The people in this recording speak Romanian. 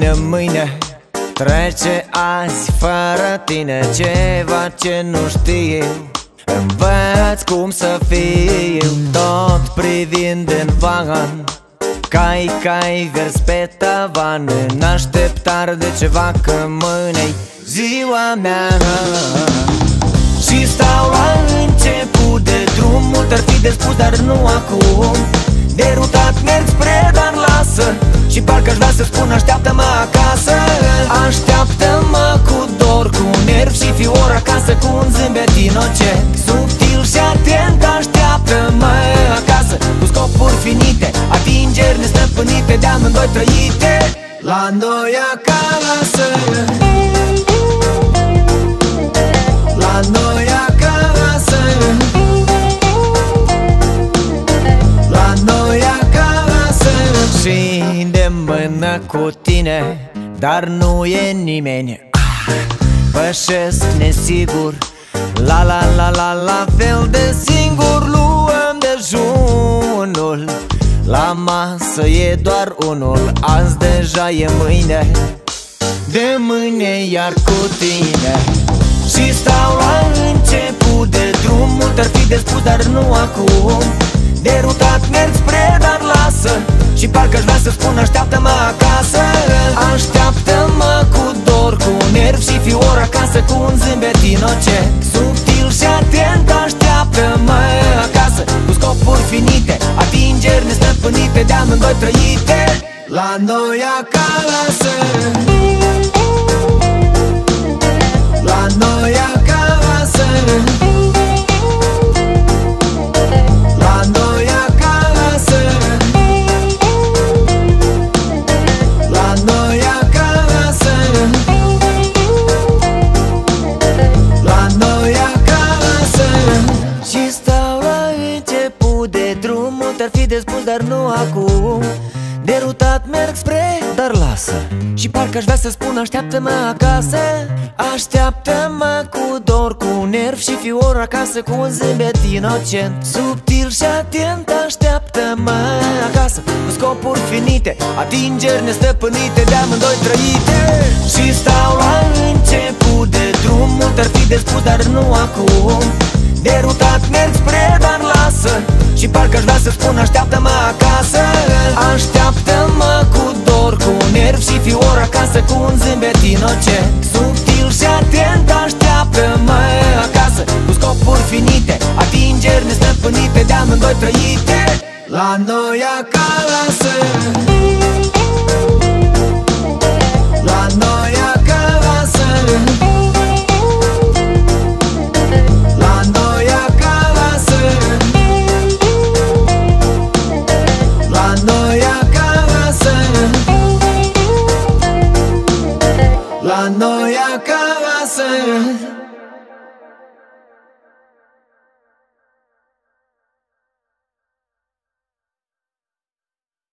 e mâine, trece azi fără tine. Ceva ce nu știu, învăț cum să fiu. Tot privind în vagan, cai vers pe tavan, în așteptare de ceva, că mâine-i ziua mea. Și stau la început de drum, mult ar fi de spus, dar nu acum. Derutat merg spre, dar lasă, și parcă-aș vrea să spun așteaptă-mă acasă. Așteaptă-mă cu dor, cu nervi și fior acasă, cu un zâmbet inocent, subtil și atent. Așteaptă-mă acasă, cu scopuri finite, atingeri nestăpânite, de amândoi trăite la noi acasă. La noi acasă, la noi acasă. Și de mână cu tine, dar nu e nimeni. Pășesc nesigur, la fel de singur. Luăm dejunul, la masă e doar unul. Azi deja e mâine, de mâine iar cu tine. Și stau la început de drum, mult ar fi de spus, dar nu acum. Derutat merg spre, dar lasă, și parcă-aș vrea să spun așteaptă-mă acasă. Așteaptă-mă cu dor, cu nervi și fior acasă, cu un zâmbet inocent, subtil și atent. Așteaptă-mă acasă, cu scopuri finite, atingeri nestăpânite, de amândoi trăite la noi acasă. La noi acasă, la noi acasă, la noi acasă, la noi acasă. Și stau la început de drum, mult ar fi de spus, dar nu acum. Derutat merg spre, dar lasă, și parcă-aș vrea să spun așteaptă-mă acasă. Așteaptă-mă cu dor, cu nervi și fior acasă, cu un zâmbet inocent, subtil și atent. Așteaptă-mă acasă, cu scopuri finite, atingeri nestăpânite, de amândoi trăite. Și stau la început de drum, mult ar fi de spus, dar nu acum. Derutat merg spre, dar lasă, și parcă-aș vrea să spun așteaptă-mă acasă. Așteaptă-mă cu dor, cu nervi și fior acasă, cu un zâmbet inocent, subtil și atent. Așteaptă-mă acasă, cu scopuri finite, atingeri nestăpânite, de amândoi trăite la noi acasă. La noi acasă, la noi acasă, la noi acasă, la noi acasă.